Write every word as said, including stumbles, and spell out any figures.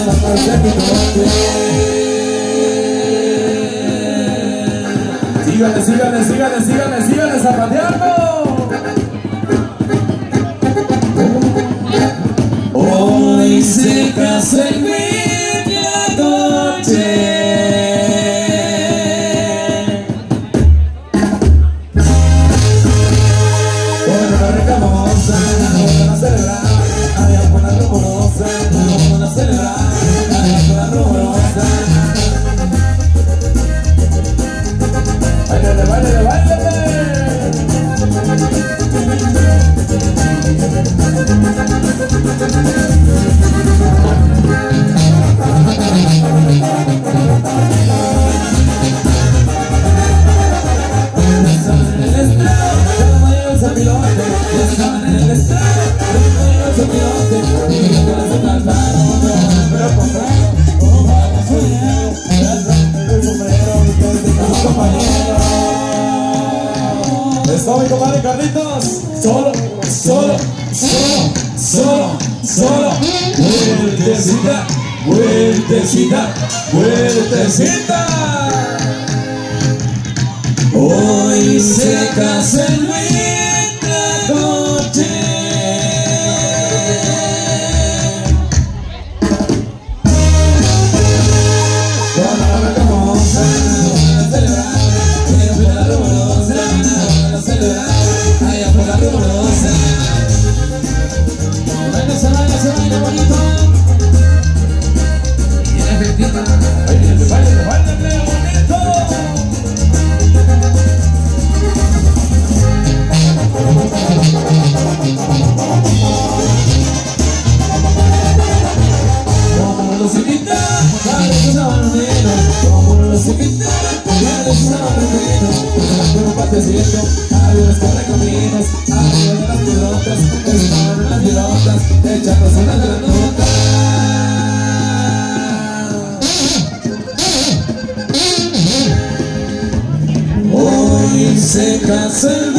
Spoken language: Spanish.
Síganle, síganle, síganle, síganle, síganle zapateando. Hoy se casa en media noche. Con una rica moza, vamos a celebrar. Allá por la rumorosa, vamos a celebrar. Allá por la rumorosa. Báilale, báilale, báilale. Eso, mi compadre Carlitos. Solo, solo, solo, solo, solo. Vueltecita, vueltecita, vueltecita. Hoy se casa en nuestra noche. Con la rica moza, vamos a celebrar. Allá por la rumorosa, vamos a celebrar. Allá por la rumorosa. Baila, se baila, se baila bonito. Y en efectivo, Báilale, báilale, báilale, bonito. como los invita, dale una manera. Como los invita, dale una manera. Con un patecito, aviones corre caminos, arriba de las pilotas, estaban en las pilotas, echando una granota. Hoy se casa el